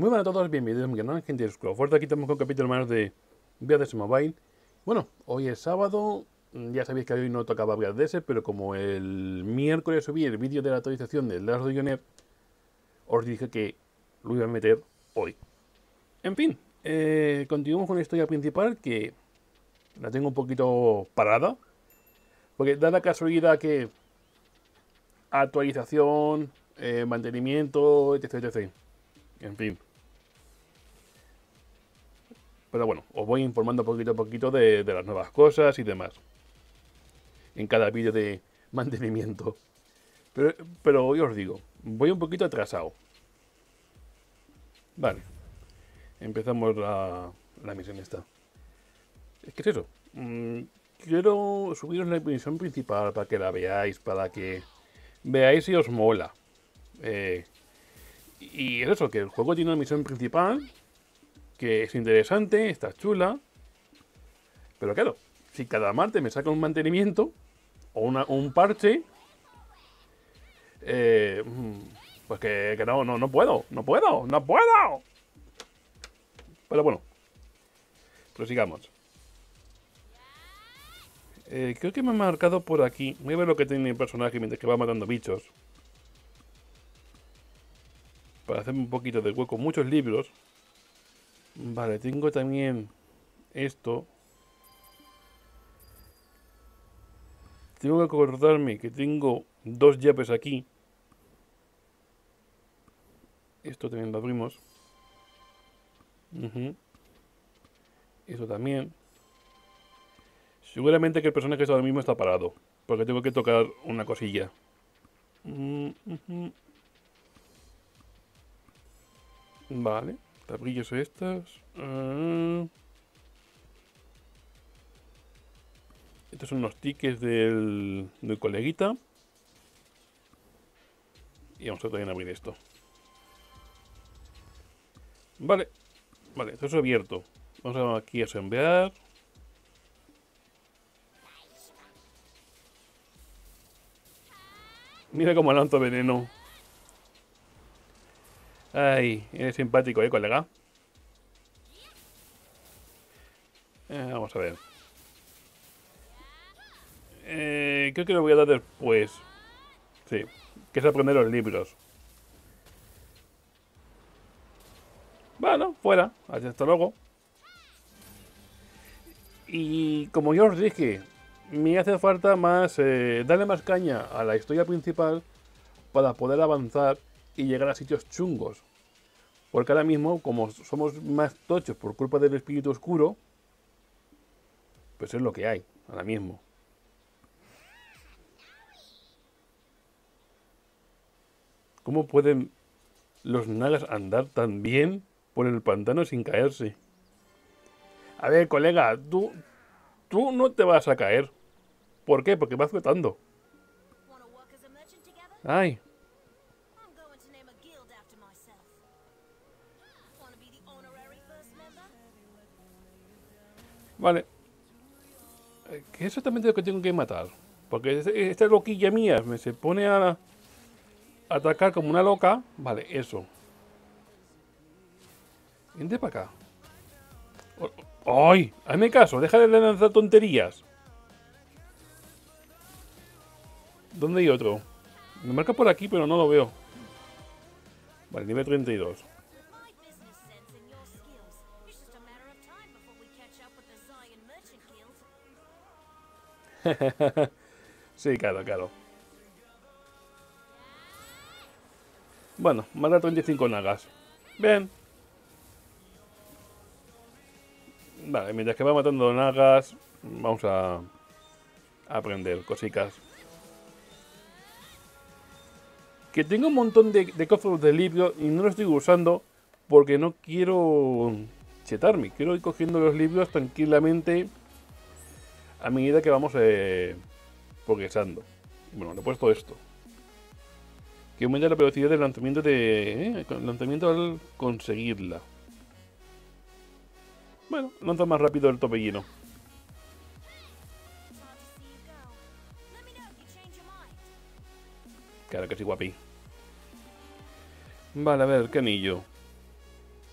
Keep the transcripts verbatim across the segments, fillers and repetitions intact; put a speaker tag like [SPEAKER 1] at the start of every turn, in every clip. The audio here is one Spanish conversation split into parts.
[SPEAKER 1] Muy buenas a todos, bienvenidos a mi canal, gente de Scroll. Fuerte, aquí estamos con un capítulo más de V D S Mobile. Bueno, hoy es sábado, ya sabéis que hoy no tocaba V D S, pero como el miércoles subí el vídeo de la actualización del Last Legionnaire, os dije que lo iba a meter hoy. En fin, eh, continuamos con la historia principal, que la tengo un poquito parada, porque da la casualidad que actualización, eh, mantenimiento, etc, etcétera. En fin. Pero bueno, os voy informando poquito a poquito de, de las nuevas cosas y demás. En cada vídeo de mantenimiento. Pero, pero hoy os digo, voy un poquito atrasado. Vale. Empezamos la, la misión esta. Es que es eso. Mmm, quiero subiros la misión principal para que la veáis, para que veáis si os mola. Eh, y es eso, que el juego tiene una misión principal que es interesante, está chula. Pero claro, si cada martes me saca un mantenimiento o una, un parche, eh, pues que, que no, no, no puedo, no puedo, no puedo. Pero bueno, prosigamos. Eh, creo que me ha marcado por aquí. Voy a ver lo que tiene el personaje mientras que va matando bichos. Para hacerme un poquito de hueco. Muchos libros. Vale, tengo también esto. Tengo que acordarme que tengo dos llaves aquí. Esto también lo abrimos. Uh-huh. Eso también. Seguramente que el personaje ahora mismo está parado. Porque tengo que tocar una cosilla. Uh-huh. Vale. Tabrillos estas. Uh... Estos son los tickets del, del coleguita. Y vamos a también abrir esto. Vale. Vale, esto es abierto. Vamos a aquí a enviar. Mira cómo lanzo veneno. Ay, eres simpático, eh, colega. Eh, vamos a ver. Eh, creo que lo voy a dar después. Sí, que es aprender los libros. Bueno, fuera. Hasta luego. Y como yo os dije, me hace falta más, eh, darle más caña a la historia principal para poder avanzar y llegar a sitios chungos. Porque ahora mismo, como somos más tochos por culpa del espíritu oscuro, pues es lo que hay, ahora mismo. ¿Cómo pueden los nagas andar tan bien por el pantano sin caerse? A ver, colega, tú, tú no te vas a caer. ¿Por qué? Porque vas flotando. Ay. Vale. ¿Qué es exactamente lo que tengo que matar? Porque esta loquilla mía me se pone a atacar como una loca. Vale, eso. Vente para acá. ¡Ay! Hazme caso, deja de lanzar tonterías. ¿Dónde hay otro? Me marca por aquí, pero no lo veo. Vale, nivel treinta y dos. Sí, claro, claro. Bueno, manda treinta y cinco nagas. Bien. Vale, mientras que va matando nagas, vamos a, a aprender cositas. Que tengo un montón de, de cofres de libros y no los estoy usando porque no quiero chetarme. Quiero ir cogiendo los libros tranquilamente a medida que vamos eh, progresando. Bueno, le he puesto esto. Que aumenta la velocidad del lanzamiento de... Eh, lanzamiento al conseguirla. Bueno, lanza más rápido el torbellino. Claro que sí, guapi. Vale, a ver, ¿qué anillo?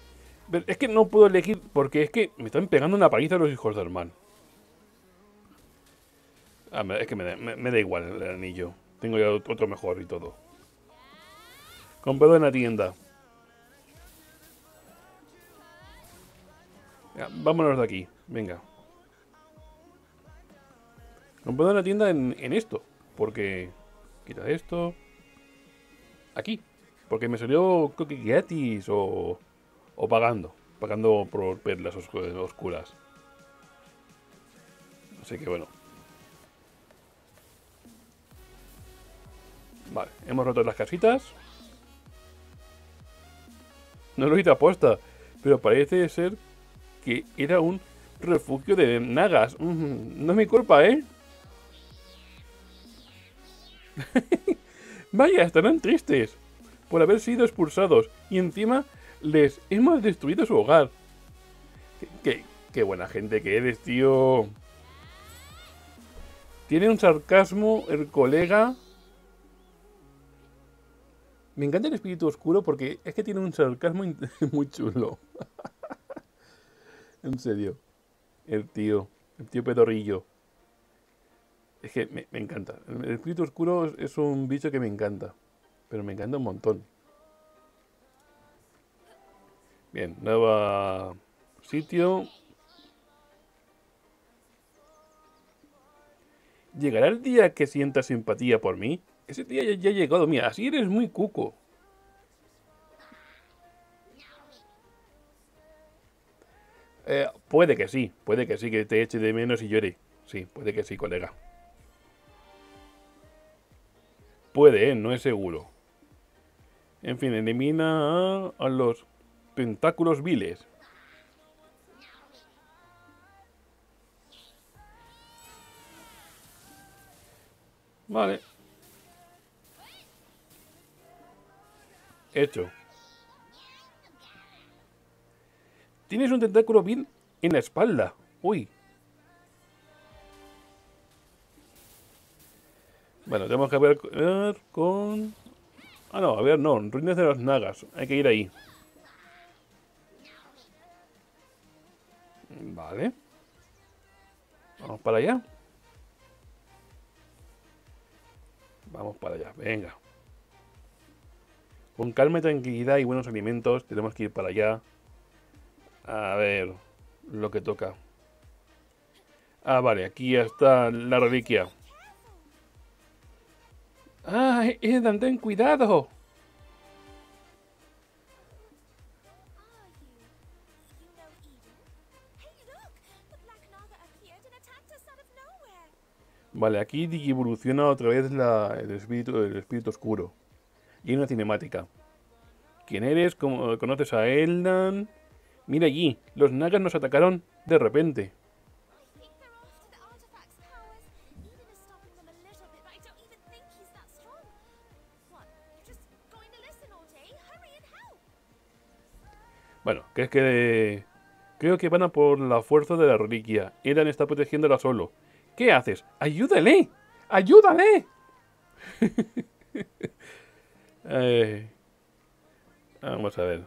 [SPEAKER 1] Pero es que no puedo elegir porque es que me están pegando una paliza los hijos del mal. Ah, me- es que me da, me- me da igual el anillo. Tengo ya otro mejor y todo. Comprado en la tienda. Ya, vámonos de aquí. Venga. Comprado en la tienda en, en esto. Porque... Quita esto. Aquí. Porque me salió creo que gratis o... O pagando. Pagando por perlas oscu- oscuras. Así que bueno. Vale. Hemos roto las casitas. No lo hice aposta. Pero parece ser que era un refugio de nagas. Mm, no es mi culpa, ¿eh? Vaya, estarán tristes por haber sido expulsados y encima les hemos destruido su hogar. Qué, qué- qué buena gente que eres, tío. Tiene un sarcasmo el colega. Me encanta el espíritu oscuro porque es que tiene un sarcasmo muy chulo. En serio. El tío. El tío pedorrillo. Es que me, me encanta. El espíritu oscuro es, es un bicho que me encanta. Pero me encanta un montón. Bien, nuevo sitio. ¿Llegará el día que sientas simpatía por mí? Ese día ya, ya ha llegado. Mira, así eres muy cuco. Eh, puede que sí, puede que sí, que te eche de menos y llore. Sí, puede que sí, colega. Puede, ¿eh? No es seguro. En fin, elimina a, a los tentáculos viles. Vale, hecho. Tienes un tentáculo vil en la espalda. Uy. Bueno, tenemos que ver, ver con... Ah, no, a ver, no. Ruinas de los Nagas. Hay que ir ahí. Vale. Vamos para allá. Vamos para allá. Venga. Con calma y tranquilidad y buenos alimentos, tenemos que ir para allá. A ver lo que toca. Ah, vale, aquí está la reliquia. Ah, Edan, ten cuidado. Vale, aquí evoluciona otra vez la- el, espíritu, el espíritu oscuro. Y hay una cinemática. ¿Quién eres? ¿Cómo conoces a Eldan? Mira allí, los nagas nos atacaron de repente. Bueno, que es que... Creo que van a por la fuerza de la reliquia. Edan está protegiéndola solo. ¿Qué haces? ¡Ayúdale! ¡Ayúdale! Eh, vamos a ver.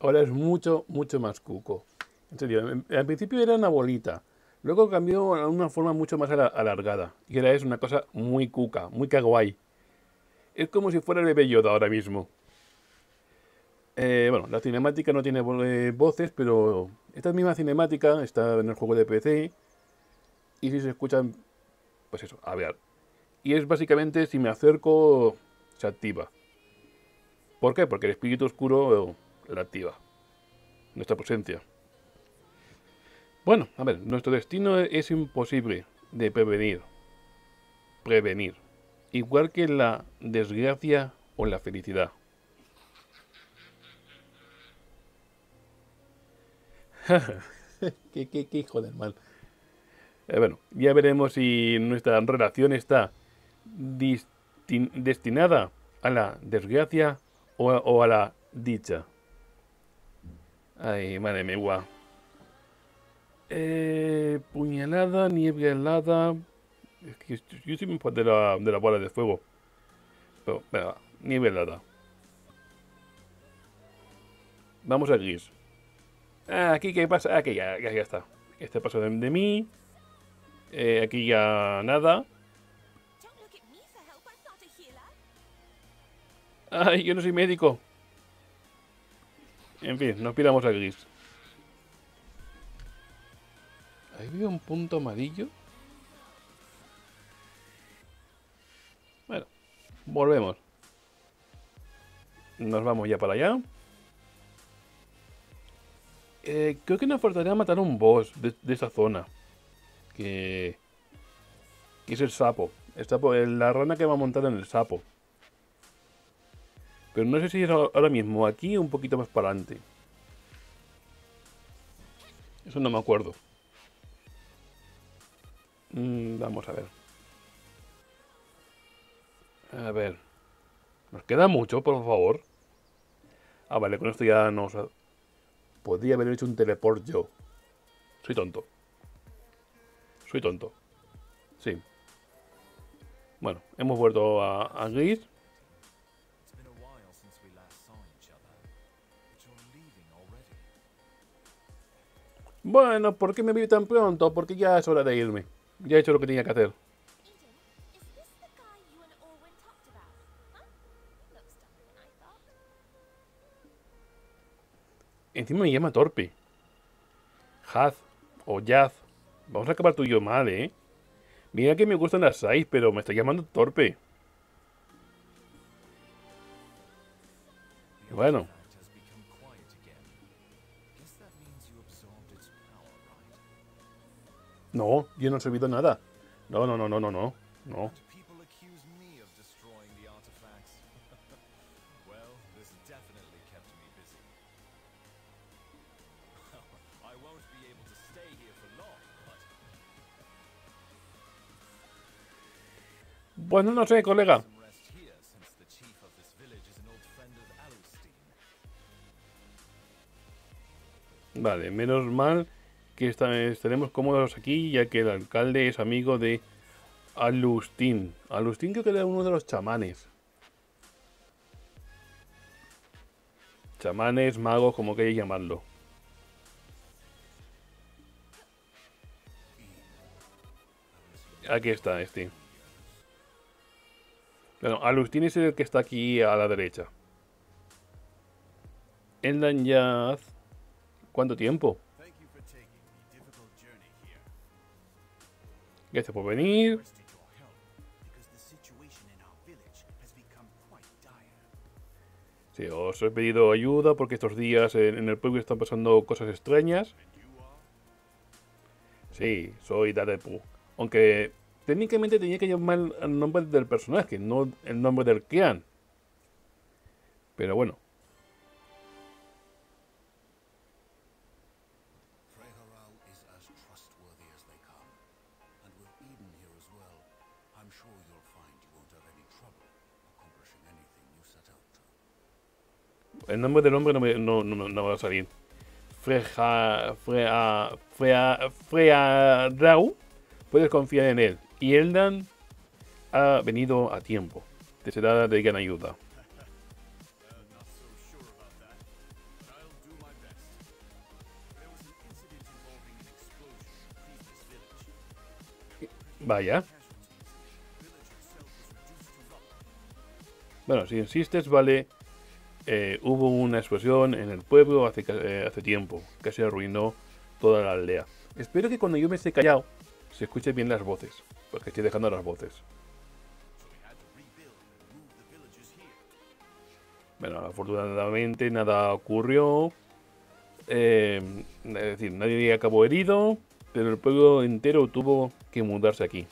[SPEAKER 1] ahora es mucho, mucho más cuco. En serio, en- al principio era una bolita. Luego cambió a una forma mucho más ala- alargada. Y ahora es una cosa muy cuca, muy kawaii. Es como si fuera el bebé Yoda ahora mismo. Eh, bueno, la cinemática no tiene vo- eh, voces, pero esta misma cinemática está en el juego de P C. Y si se escuchan, pues eso, a ver. Y es básicamente si me acerco, se activa. ¿Por qué? Porque el espíritu oscuro la activa. Nuestra presencia. Bueno, a ver, nuestro destino es imposible de prevenir. Prevenir. Igual que la desgracia o la felicidad. ¿Qué, qué, qué hijo del mal? Eh, bueno, ya veremos si nuestra relación está distin- destinada a la desgracia o a, o a la dicha. Ay, madre mía. Eh, puñalada, nieve helada. Es que yo soy muy fan de la, de la bola de fuego. Pero, venga, nieve helada. Vamos a gris. Ah, aquí, ¿qué pasa? Aquí ya, ya, ya está. Este paso de, de mí. Eh, aquí ya nada.
[SPEAKER 2] Don't look at me for help. I'm not a healer.
[SPEAKER 1] Ay, yo no soy médico. En fin, nos piramos a gris. Ahí veo un punto amarillo. Bueno, volvemos. Nos vamos ya para allá. Eh, creo que nos faltaría matar a un boss de, de esa zona. Que, que es el sapo. El sapo, el- la rana que va montada en el sapo. Pero no sé si es ahora mismo aquí o un poquito más para adelante. Eso no me acuerdo. Mm, vamos a ver. A ver. ¿Nos queda mucho, por favor? Ah, vale, con esto ya nos... Podría haber hecho un teleport yo. Soy tonto. Soy tonto. Sí. Bueno, hemos vuelto a, a Gris.
[SPEAKER 3] It's been a while since we last saw each other, but you're leaving already.
[SPEAKER 1] Bueno, ¿por qué me vi tan pronto? Porque ya es hora de irme. Ya he hecho lo que tenía que hacer.
[SPEAKER 2] Eden, is this the guy you and Orwin talked about? Huh? He looks dumber than I thought.
[SPEAKER 1] Encima me llama torpe. Haz o Yaz. Vamos a acabar tú y yo mal, ¿eh? Mira que me gustan las seis, pero me está llamando torpe.
[SPEAKER 3] The
[SPEAKER 1] Bueno,
[SPEAKER 3] artifact has become quiet again. Guess that means you absorbed its power, right?
[SPEAKER 1] no, yo no he servido nada. No, no, no, no, no, no. No.
[SPEAKER 3] And people accuse me of destroying the artifacts. Well, this definitely kept me busy. I won't be able to stay here for long, but
[SPEAKER 1] Bueno, no sé, colega.
[SPEAKER 3] some rest here since the chief of this village is an old friend of Alustin.
[SPEAKER 1] Vale, menos mal que esta- estaremos cómodos aquí, ya que el alcalde es amigo de Alustín. Alustín creo que era uno de los chamanes. Chamanes, magos, como queréis llamarlo. Aquí está este. Bueno, Alustín es el que está aquí a la derecha. Eldan Yaz. ¿Cuánto tiempo?
[SPEAKER 4] Thank you for taking the difficult journey here.
[SPEAKER 1] Gracias por venir.
[SPEAKER 4] Requested your help because the situation in our village has become quite dire.
[SPEAKER 1] Sí, os he pedido ayuda porque estos días en, en el pueblo están pasando cosas extrañas.
[SPEAKER 4] And you are?
[SPEAKER 1] Sí, soy Darepu. Aunque técnicamente tenía que llamar el nombre del personaje, no el nombre del clan. Pero bueno,
[SPEAKER 4] Freharal is as trustworthy as they come. And with Eden here as well, I'm sure you'll find you won't have any trouble accomplishing anything you set out to.
[SPEAKER 1] el nombre del hombre no me, no, no, no va a salir. Freja, Frea, Frea, Frearau, puedes confiar en él. Y Eldan ha venido a tiempo. Te será de gran ayuda.
[SPEAKER 4] Uh, not so sure about that. I'll do
[SPEAKER 1] Vaya. Bueno, si insistes, vale. Eh, hubo una explosión en el pueblo hace, eh, hace tiempo. Casi arruinó toda la aldea. Espero que cuando yo me esté callado se escuchen bien las voces. Porque estoy dejando las voces. Bueno, afortunadamente nada ocurrió. Eh, es decir, nadie acabó herido. Pero el pueblo entero tuvo que mudarse aquí.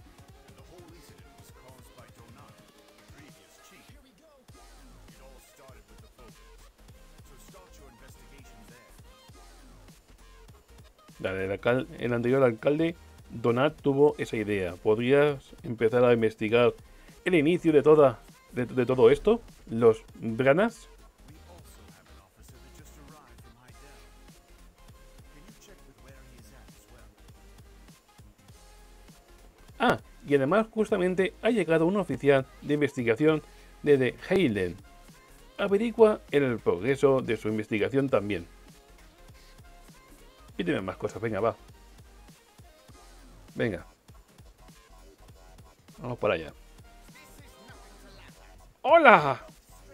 [SPEAKER 1] El, alcal el anterior alcalde, Donat, tuvo esa idea. ¿Podrías empezar a investigar el inicio de, toda, de, de todo esto? ¿Los Branas? Ah, y además justamente ha llegado un oficial de investigación desde Heilen. Averigua el progreso de su investigación también. Y tiene más cosas, venga, va. Venga. Vamos para allá. ¡Hola!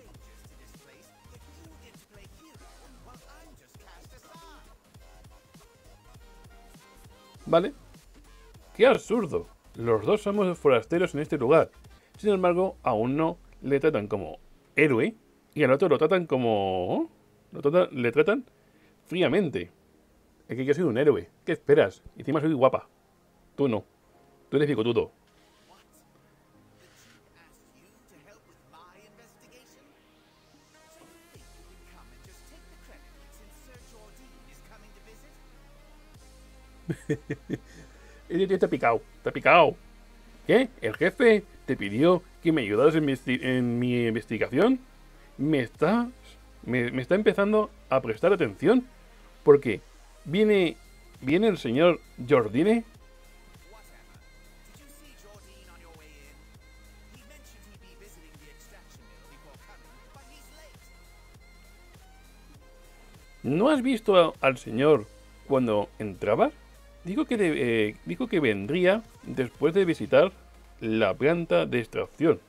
[SPEAKER 1] Vale. ¡Qué absurdo! Los dos somos forasteros en este lugar. Sin embargo, a uno le tratan como héroe y al otro lo tratan como... Lo tratan, le tratan fríamente. Es que yo soy un héroe. ¿Qué esperas? Encima soy guapa. Tú no. Tú eres bigotudo. Ese tío está picado. Está picado. ¿Qué? ¿El jefe te pidió que me ayudaras en mi, en mi investigación? Me está... Me, me está empezando a prestar atención. Porque... Viene, viene el señor Jordine. ¿No has visto a, al señor cuando entraba? Dijo que, de, eh, dijo que vendría después de visitar la planta de extracción.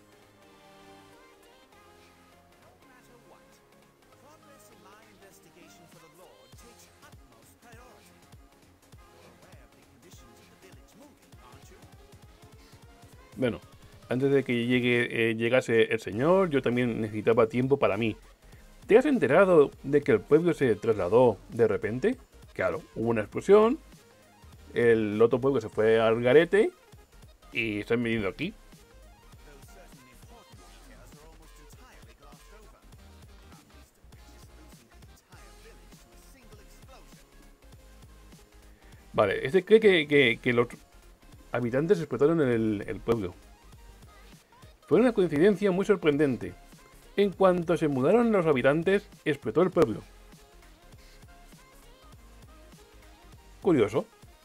[SPEAKER 1] Bueno, antes de que llegue, eh, llegase el señor, yo también necesitaba tiempo para mí. ¿Te has enterado de que el pueblo se trasladó de repente? Claro, hubo una explosión, el otro pueblo se fue al garete y se han venido aquí. Vale, este cree que, que, que los habitantes explotaron el, el pueblo. Fue una coincidencia muy sorprendente. En cuanto se mudaron los habitantes, explotó el pueblo. Curioso.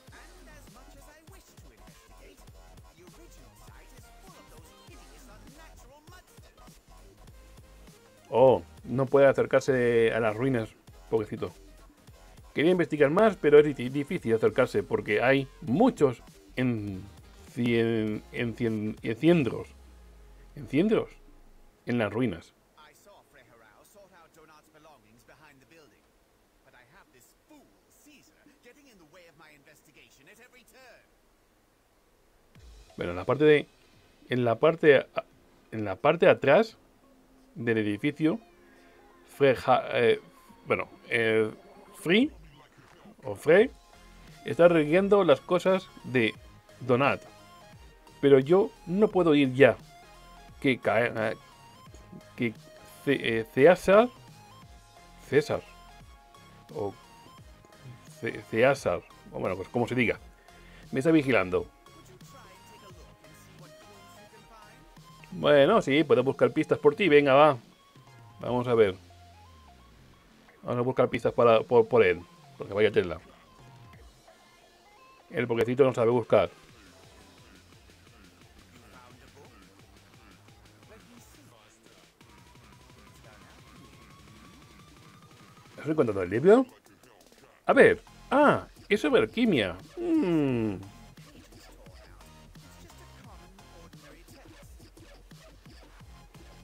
[SPEAKER 1] Oh, no puede acercarse a las ruinas, pobrecito. Quería investigar más, pero es difícil acercarse porque hay muchos en cien, en cien, enciendros. ¿Enciendros? En las ruinas. Bueno, en la parte de en la parte en la parte de atrás del edificio, Freja, eh, bueno, eh, Free o Frey está arreglando las cosas de Donat, pero yo no puedo ir ya. Que cae, que C, eh, César, César o C, César, o bueno, pues como se diga, me está vigilando. Bueno, sí, puedo buscar pistas por ti. Venga, va. Vamos a ver. Vamos a buscar pistas para, por, por él. Porque vaya tela. El pobrecito no sabe buscar. ¿Has encontrado el libro? A ver. Ah, es sobre alquimia. Mm.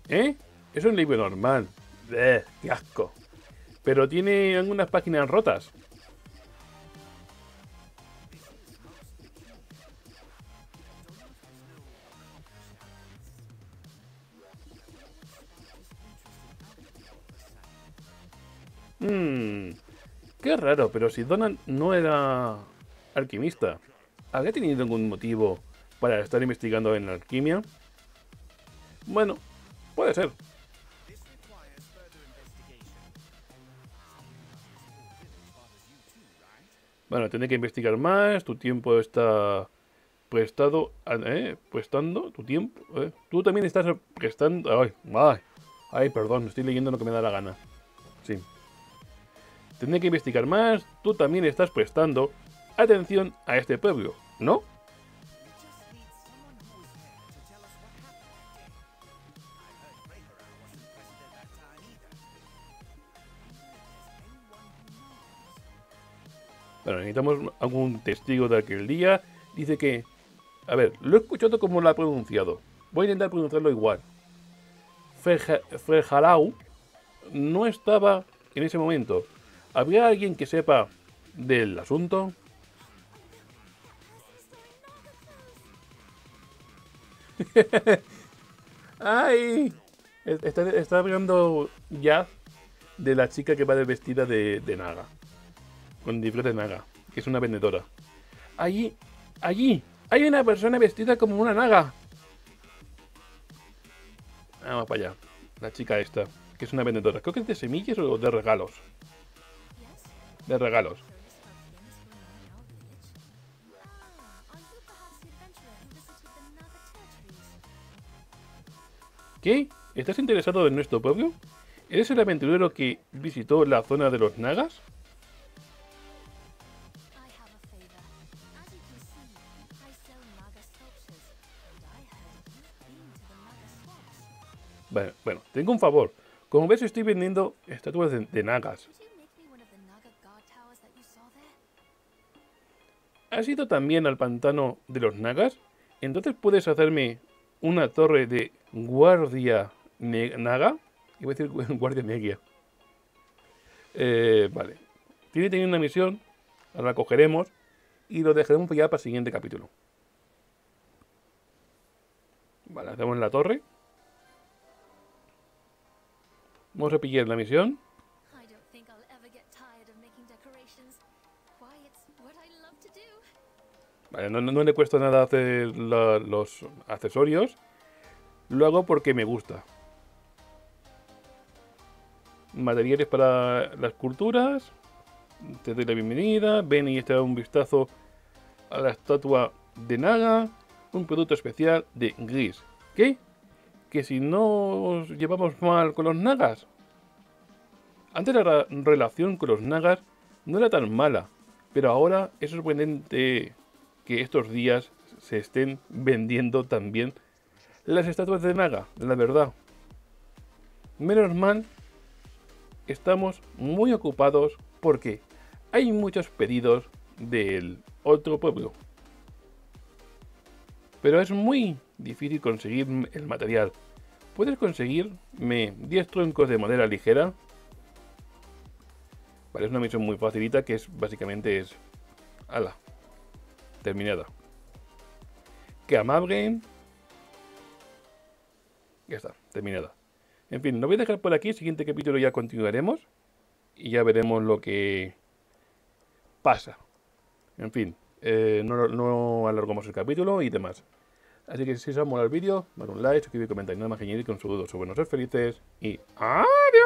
[SPEAKER 1] ¿Eh? Es un libro normal. ¡Eh! ¡Qué asco! Pero tiene algunas páginas rotas. Mmm... Qué raro, pero si Donald no era alquimista, ¿habría tenido algún motivo para estar investigando en la alquimia? Bueno, puede ser.
[SPEAKER 3] This requires further investigation.
[SPEAKER 1] Bueno, tendré que investigar más. Tu tiempo está prestado. ¿Eh? Prestando tu tiempo. ¿Eh? Tú también estás prestando. Ay, ay, ay, perdón, estoy leyendo lo que me da la gana. Sí. Tendré que investigar más. Tú también estás prestando atención a este pueblo, ¿no? Bueno, necesitamos algún testigo de aquel día. Dice que... A ver, lo he escuchado como lo ha pronunciado. Voy a intentar pronunciarlo igual. Frejarau no estaba en ese momento. ¿Habría alguien que sepa del asunto? ¡Ay! Está, está hablando ya de la chica que va de vestida de, de Naga. Con disfraz de Naga, que es una vendedora. Allí, allí, hay una persona vestida como una Naga. Vamos para allá. La chica esta, que es una vendedora. Creo que es de semillas o de regalos. De regalos. ¿Qué? ¿Estás interesado en nuestro pueblo? ¿Eres el aventurero que visitó la zona de los Nagas? Bueno, bueno, tengo un favor. Como ves, estoy vendiendo estatuas de, de Nagas. ¿Has ido también al pantano de los Nagas? Entonces puedes hacerme una torre de guardia Naga. Iba a decir guardia negra. Eh, vale. Tiene que tener una misión. Ahora la cogeremos. Y lo dejaremos ya para el siguiente capítulo. Vale, hacemos la torre. Vamos a pillar la misión. Vale, no, no, no le cuesta nada hacer la, los accesorios. Lo hago porque me gusta. Materiales para las culturas. Te doy la bienvenida. Ven y echa un vistazo a la estatua de Naga. Un producto especial de Gris. ¿Qué? ¿Que si nos llevamos mal con los Nagas? Antes la relación con los Nagas no era tan mala. Pero ahora es sorprendente que estos días se estén vendiendo también las estatuas de Naga, la verdad. Menos mal, estamos muy ocupados porque hay muchos pedidos del otro pueblo. Pero es muy difícil conseguir el material. ¿Puedes conseguirme diez troncos de madera ligera? Vale, es una misión muy facilita que es básicamente es... ¡Hala! Terminada. ¡Qué amable! Ya está, terminada. En fin, lo voy a dejar por aquí. Siguiente capítulo ya continuaremos. Y ya veremos lo que pasa. En fin, eh, no, no alargamos el capítulo y demás. Así que si os ha molado el vídeo, dale un like, suscribir, comentar y nada más que añadir con saludos sobre no ser felices. Y ¡adiós!